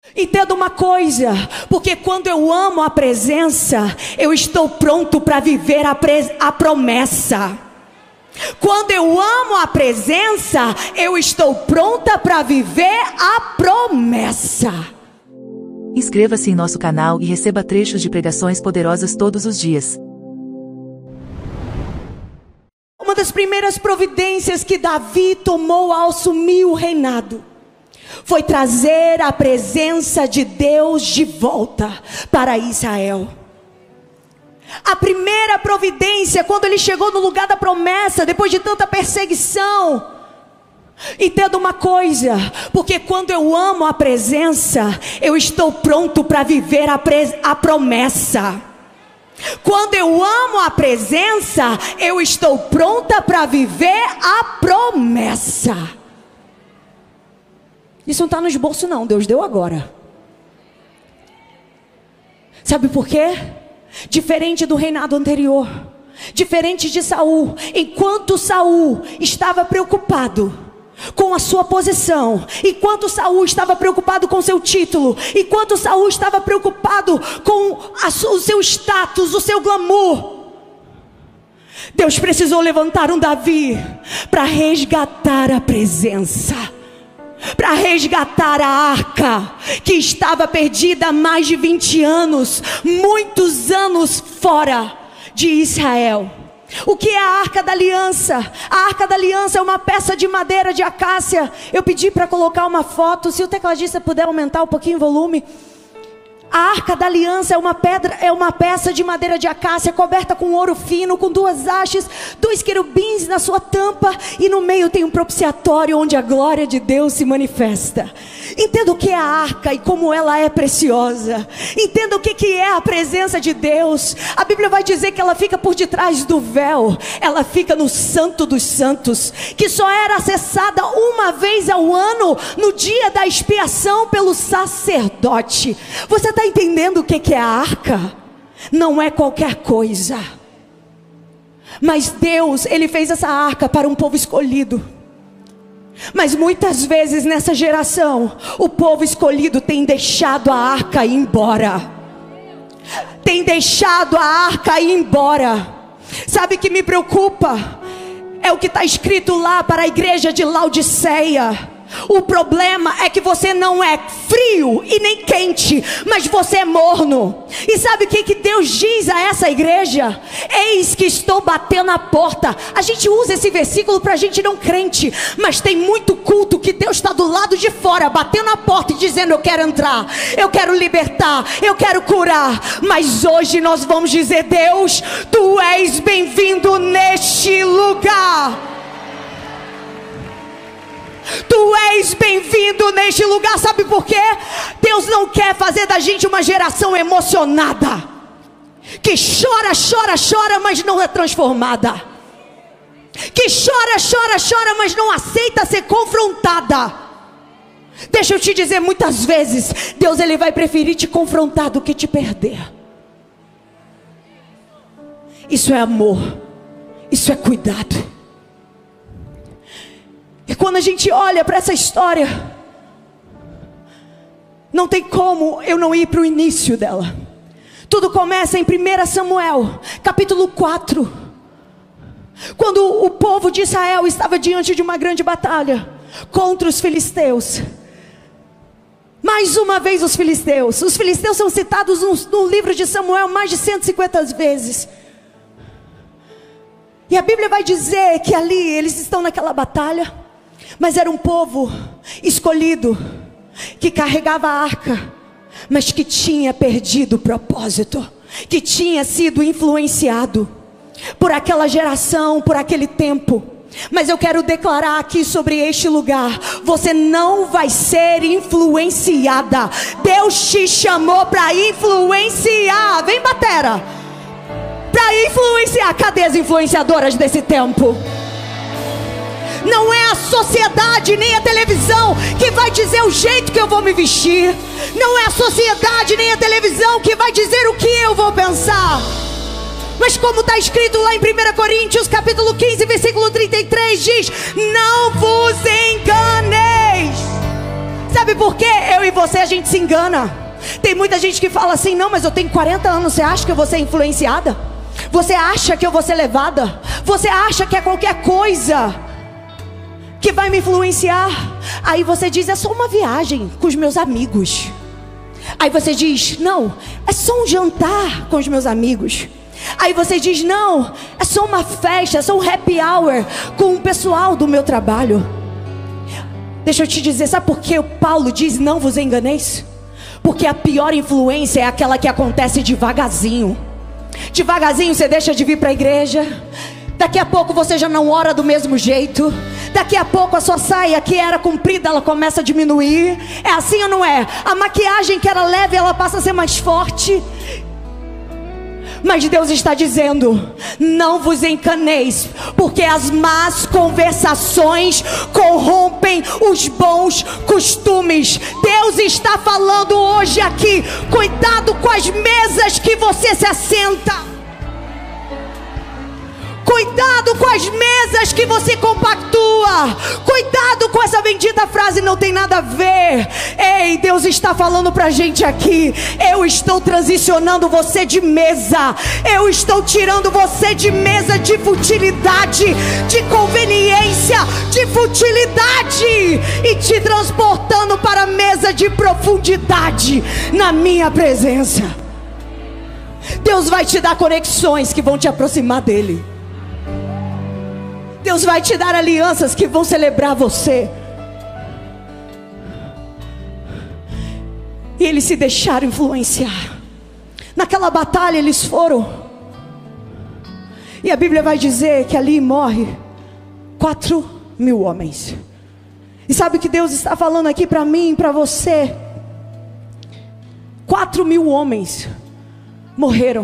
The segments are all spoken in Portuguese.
Entenda uma coisa, porque quando eu amo a presença, eu estou pronto para viver a promessa. Quando eu amo a presença, eu estou pronta para viver a promessa. Inscreva-se em nosso canal e receba trechos de pregações poderosas todos os dias. Uma das primeiras providências que Davi tomou ao assumir o reinado foi trazer a presença de Deus de volta para Israel. A primeira providência, quando ele chegou no lugar da promessa, depois de tanta perseguição. Entenda uma coisa, porque quando eu amo a presença, eu estou pronto para viver a promessa. Quando eu amo a presença, eu estou pronta para viver a promessa. Isso não está no esboço não, Deus deu agora. Sabe por quê? Diferente do reinado anterior, diferente de Saul, enquanto Saul estava preocupado com a sua posição, enquanto Saul estava preocupado com seu título, enquanto Saul estava preocupado com o seu status, o seu glamour, Deus precisou levantar um Davi para resgatar a presença, para resgatar a arca que estava perdida há mais de 20 anos, muitos anos fora de Israel. O que é a arca da aliança? A arca da aliança é uma peça de madeira de acácia. Eu pedi para colocar uma foto, se o tecladista puder aumentar um pouquinho o volume. A arca da aliança é uma peça de madeira de acácia coberta com ouro fino, com 2 hastes, 2 querubins na sua tampa, e no meio tem um propiciatório onde a glória de Deus se manifesta. Entenda o que é a arca e como ela é preciosa. Entenda o que é a presença de Deus. A Bíblia vai dizer que ela fica por detrás do véu. Ela fica no Santo dos Santos, que só era acessada uma vez ao ano, no dia da expiação, pelo sacerdote. Você está entendendo o que é a arca? Não é qualquer coisa. Mas Deus, Ele fez essa arca para um povo escolhido. Mas muitas vezes nessa geração, o povo escolhido tem deixado a arca ir embora. Tem deixado a arca ir embora. Sabe o que me preocupa? É o que está escrito lá para a igreja de Laodiceia. O problema é que você não é frio e nem quente, mas você é morno. E sabe o que Deus diz a essa igreja? Eis que estou batendo a porta. A gente usa esse versículo para gente não crente, mas tem muito culto que Deus está do lado de fora, batendo a porta e dizendo: eu quero entrar, eu quero libertar, eu quero curar. Mas hoje nós vamos dizer: Deus, Tu és bem-vindo neste lugar. Tu és bem-vindo neste lugar. Sabe por quê? Deus não quer fazer da gente uma geração emocionada, que chora, chora, chora, mas não é transformada, que chora, chora, chora, mas não aceita ser confrontada. Deixa eu te dizer, muitas vezes Deus, Ele vai preferir te confrontar do que te perder. Isso é amor, isso é cuidado. E quando a gente olha para essa história, não tem como eu não ir para o início dela. Tudo começa em 1 Samuel, capítulo 4. Quando o povo de Israel estava diante de uma grande batalha contra os filisteus. Mais uma vez os filisteus. Os filisteus são citados no livro de Samuel mais de 150 vezes. E a Bíblia vai dizer que ali eles estão naquela batalha. Mas era um povo escolhido, que carregava a arca, mas que tinha perdido o propósito, que tinha sido influenciado por aquela geração, por aquele tempo. Mas eu quero declarar aqui sobre este lugar: você não vai ser influenciada. Deus te chamou para influenciar. Vem, batera, para influenciar. Cadê as influenciadoras desse tempo? Não é a sociedade nem a televisão que vai dizer o jeito que eu vou me vestir. Não é a sociedade nem a televisão que vai dizer o que eu vou pensar. Mas como está escrito lá em 1 Coríntios capítulo 15, versículo 33, diz: não vos enganeis. Sabe por quê? Eu e você, a gente se engana. Tem muita gente que fala assim: não, mas eu tenho 40 anos, você acha que eu vou ser influenciada? Você acha que eu vou ser levada? Você acha que é qualquer coisa que vai me influenciar? Aí você diz: é só uma viagem com os meus amigos. Aí você diz: não, é só um jantar com os meus amigos. Aí você diz: não, é só uma festa, é só um happy hour com o pessoal do meu trabalho. Deixa eu te dizer, sabe por que o Paulo diz: não vos enganeis? Porque a pior influência é aquela que acontece devagarzinho. Devagarzinho você deixa de vir para a igreja. Daqui a pouco você já não ora do mesmo jeito. Daqui a pouco a sua saia que era comprida, ela começa a diminuir. É assim ou não é? A maquiagem que era leve, ela passa a ser mais forte. Mas Deus está dizendo: não vos enganeis, porque as más conversações corrompem os bons costumes. Deus está falando hoje aqui: cuidado com as mesas que você se assenta. Cuidado com as mesas que você compactua. Cuidado com essa bendita frase: não tem nada a ver. Ei, Deus está falando pra gente aqui: eu estou transicionando você de mesa. Eu estou tirando você de mesa de futilidade, de conveniência, de futilidade, e te transportando para a mesa de profundidade na minha presença. Deus vai te dar conexões que vão te aproximar dele. Deus vai te dar alianças que vão celebrar você. E eles se deixaram influenciar. Naquela batalha eles foram. E a Bíblia vai dizer que ali morre 4.000 homens. E sabe o que Deus está falando aqui para mim e para você? 4.000 homens morreram.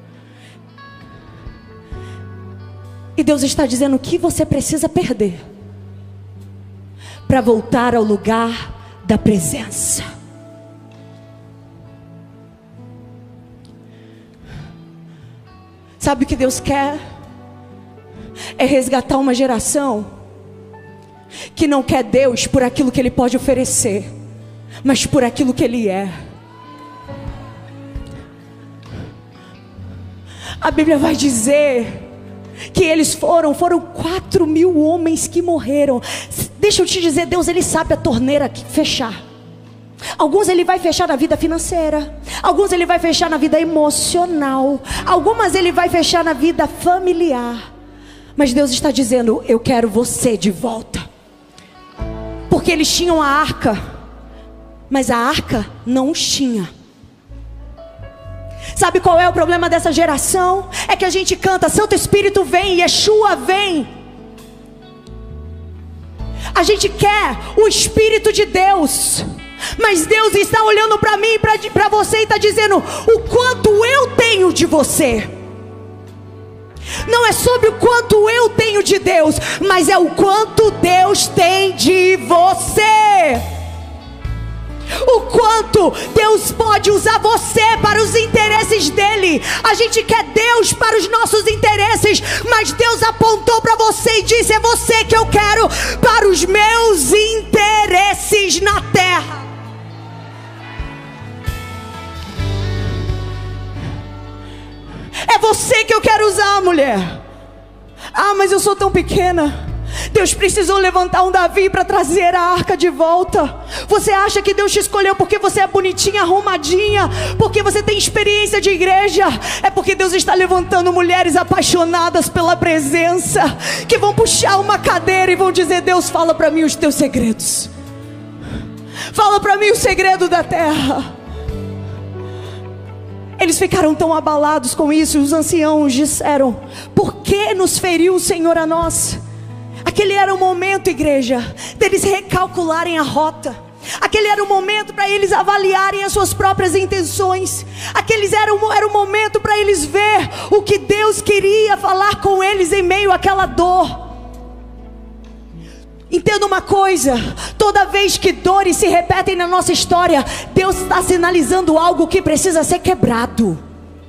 E Deus está dizendo: o que você precisa perder para voltar ao lugar da presença? Sabe o que Deus quer? É resgatar uma geração que não quer Deus por aquilo que Ele pode oferecer, mas por aquilo que Ele é. A Bíblia vai dizer que eles foram 4.000 homens que morreram. Deixa eu te dizer, Deus, Ele sabe a torneira fechar. Alguns Ele vai fechar na vida financeira, alguns Ele vai fechar na vida emocional, algumas Ele vai fechar na vida familiar. Mas Deus está dizendo: eu quero você de volta. Porque eles tinham a arca, mas a arca não os tinha. Sabe qual é o problema dessa geração? É que a gente canta: Santo Espírito vem, Yeshua vem. A gente quer o Espírito de Deus, mas Deus está olhando para mim e para você e está dizendo: o quanto eu tenho de você. Não é sobre o quanto eu tenho de Deus, mas é o quanto Deus tem de você. O quanto Deus pode usar você para os interesses dele. A gente quer Deus para os nossos interesses, mas Deus apontou para você e disse: é você que eu quero para os meus interesses na terra. É você que eu quero usar, mulher. Ah, mas eu sou tão pequena. Deus precisou levantar um Davi para trazer a arca de volta. Você acha que Deus te escolheu porque você é bonitinha, arrumadinha, porque você tem experiência de igreja? É porque Deus está levantando mulheres apaixonadas pela presença, que vão puxar uma cadeira e vão dizer: Deus, fala para mim os teus segredos. Fala para mim o segredo da terra. Eles ficaram tão abalados com isso. Os anciãos disseram: por que nos feriu o Senhor a nós? Aquele era o momento, igreja, deles recalcularem a rota. Aquele era o momento para eles avaliarem as suas próprias intenções. Era o momento para eles ver o que Deus queria falar com eles em meio àquela dor. Entenda uma coisa: toda vez que dores se repetem na nossa história, Deus está sinalizando algo que precisa ser quebrado.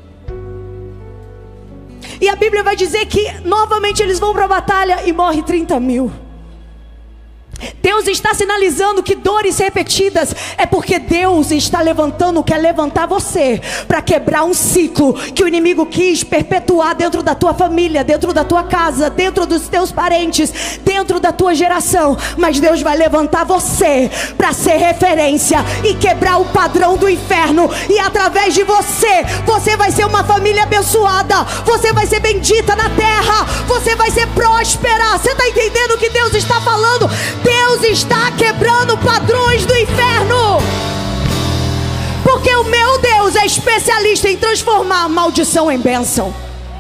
E a Bíblia vai dizer que novamente eles vão para a batalha e morre 30.000. Deus está sinalizando que dores repetidas é porque Deus está levantando, quer levantar você para quebrar um ciclo que o inimigo quis perpetuar dentro da tua família, dentro da tua casa, dentro dos teus parentes, dentro da tua geração. Mas Deus vai levantar você para ser referência e quebrar o padrão do inferno. E através de você, você vai ser uma família abençoada, você vai ser bendita na terra, você vai ser próspera. Você está entendendo o que Deus está falando? Deus está quebrando padrões do inferno, porque o meu Deus é especialista em transformar a maldição em bênção.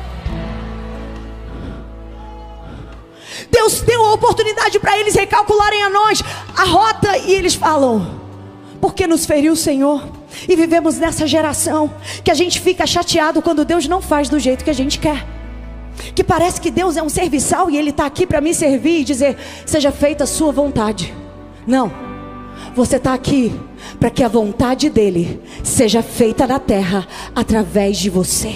Deus deu a oportunidade para eles recalcularem a nós a rota, e eles falam: porque nos feriu o Senhor? E vivemos nessa geração que a gente fica chateado quando Deus não faz do jeito que a gente quer, que parece que Deus é um serviçal e Ele está aqui para me servir e dizer: seja feita a sua vontade. Não, você está aqui para que a vontade dEle seja feita na terra através de você.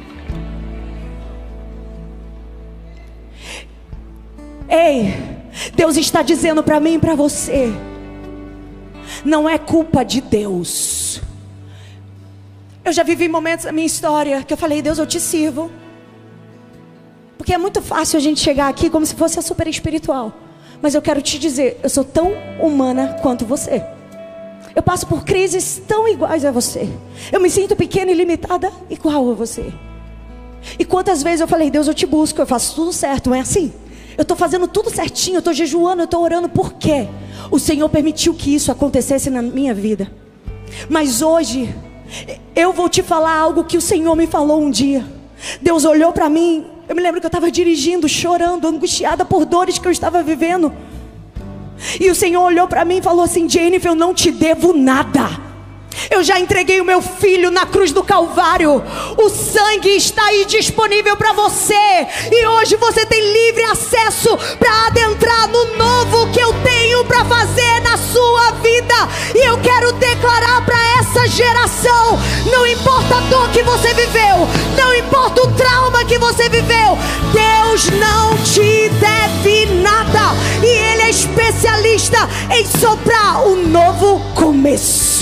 Ei, Deus está dizendo para mim e para você: não é culpa de Deus. Eu já vivi momentos na minha história que eu falei: Deus, eu te sirvo. Porque é muito fácil a gente chegar aqui como se fosse a super espiritual. Mas eu quero te dizer, eu sou tão humana quanto você. Eu passo por crises tão iguais a você. Eu me sinto pequena e limitada igual a você. E quantas vezes eu falei: Deus, eu te busco, eu faço tudo certo, não é assim? Eu estou fazendo tudo certinho, eu estou jejuando, eu estou orando. Por quê? O Senhor permitiu que isso acontecesse na minha vida. Mas hoje, eu vou te falar algo que o Senhor me falou um dia. Deus olhou para mim. Eu me lembro que eu estava dirigindo, chorando, angustiada por dores que eu estava vivendo. E o Senhor olhou para mim e falou assim: Jennifer, eu não te devo nada. Eu já entreguei o meu filho na cruz do Calvário. O sangue está aí disponível para você. E hoje você tem livre acesso para adentrar no novo que eu tenho para fazer na sua vida. E eu quero declarar para essa geração: não importa a dor que você viveu, não importa o trauma que você viveu, Deus não te deve nada. E Ele é especialista em soprar um novo começo.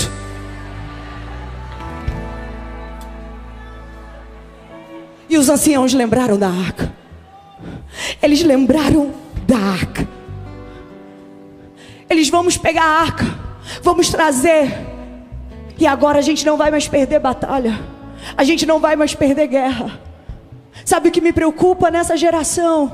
E os anciãos lembraram da arca. Eles lembraram da arca. Eles: vamos pegar a arca, vamos trazer. E agora a gente não vai mais perder batalha, a gente não vai mais perder guerra. Sabe o que me preocupa nessa geração?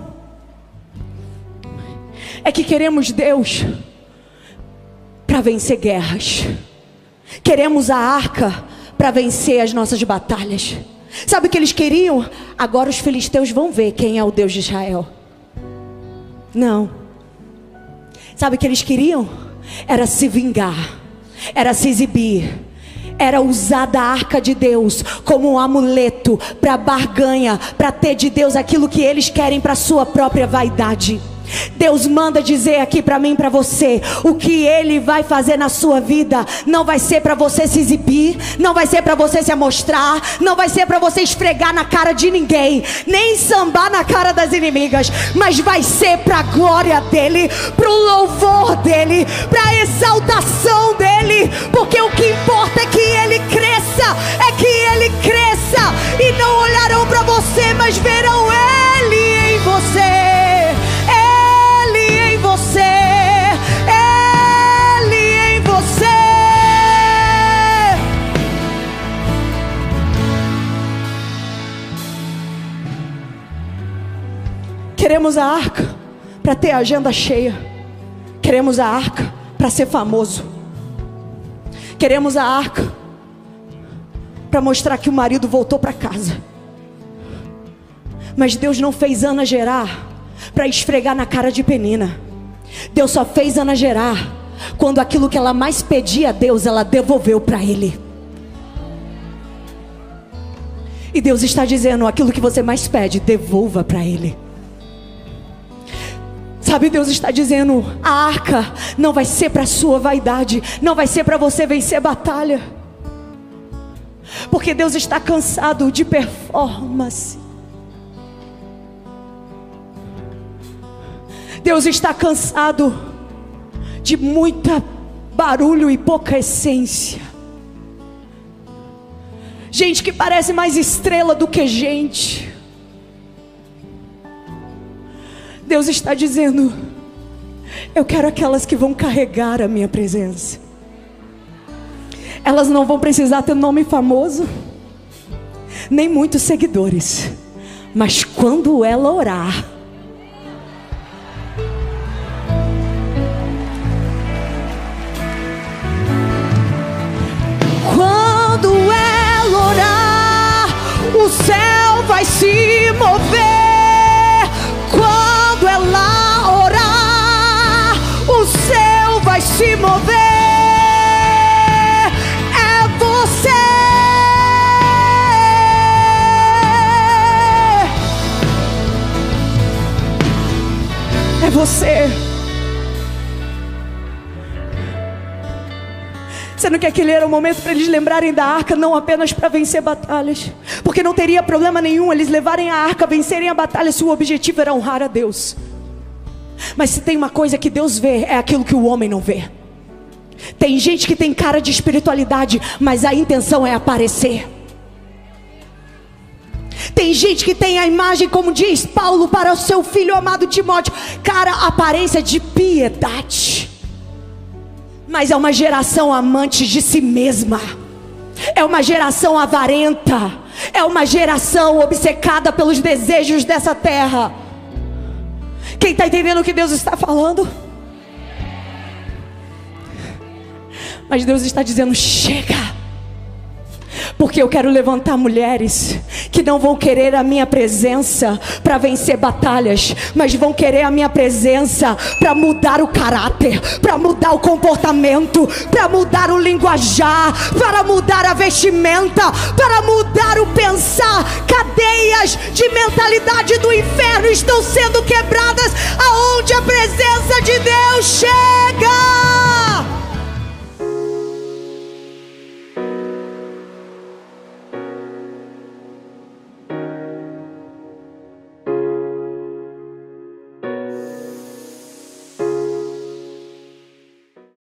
É que queremos Deus para vencer guerras. Queremos a arca para vencer as nossas batalhas. Sabe o que eles queriam? Agora os filisteus vão ver quem é o Deus de Israel. Não. Sabe o que eles queriam? Era se vingar, era se exibir, era usar da arca de Deus como um amuleto para barganha, para ter de Deus aquilo que eles querem para sua própria vaidade. Deus manda dizer aqui para mim e para você: o que Ele vai fazer na sua vida não vai ser para você se exibir, não vai ser para você se amostrar, não vai ser para você esfregar na cara de ninguém, nem sambar na cara das inimigas, mas vai ser para a glória dEle, para o louvor dEle, para a exaltação dEle. Porque o que importa é que Ele cresça, e não olharão para você, mas verão Ele em você. Queremos a arca para ter a agenda cheia. Queremos a arca para ser famoso. Queremos a arca para mostrar que o marido voltou para casa. Mas Deus não fez Ana gerar para esfregar na cara de Penina. Deus só fez Ana gerar quando aquilo que ela mais pedia a Deus, ela devolveu para Ele. E Deus está dizendo: aquilo que você mais pede, devolva para Ele. Sabe, Deus está dizendo: a arca não vai ser para a sua vaidade, não vai ser para você vencer batalha. Porque Deus está cansado de performance. Deus está cansado de muita barulho e pouca essência. Gente que parece mais estrela do que gente. Deus está dizendo: eu quero aquelas que vão carregar a minha presença. Elas não vão precisar ter nome famoso, nem muitos seguidores, mas quando ela orar, quando ela orar, o céu vai se mover. Quando ela orar, o céu vai se mover. É você. É você. Você não quer que ele era o momento para eles lembrarem da arca, não apenas para vencer batalhas, porque não teria problema nenhum eles levarem a arca, vencerem a batalha, se o objetivo era honrar a Deus. Mas se tem uma coisa que Deus vê, é aquilo que o homem não vê. Tem gente que tem cara de espiritualidade, mas a intenção é aparecer. Tem gente que tem a imagem, como diz Paulo para o seu filho amado Timóteo, cara, aparência de piedade. Mas é uma geração amante de si mesma. É uma geração avarenta. É uma geração obcecada pelos desejos dessa terra. Quem está entendendo o que Deus está falando? Mas Deus está dizendo: chega. Porque eu quero levantar mulheres que não vão querer a minha presença para vencer batalhas, mas vão querer a minha presença para mudar o caráter, para mudar o comportamento, para mudar o linguajar, para mudar a vestimenta, para mudar o pensar. Cadeias de mentalidade do inferno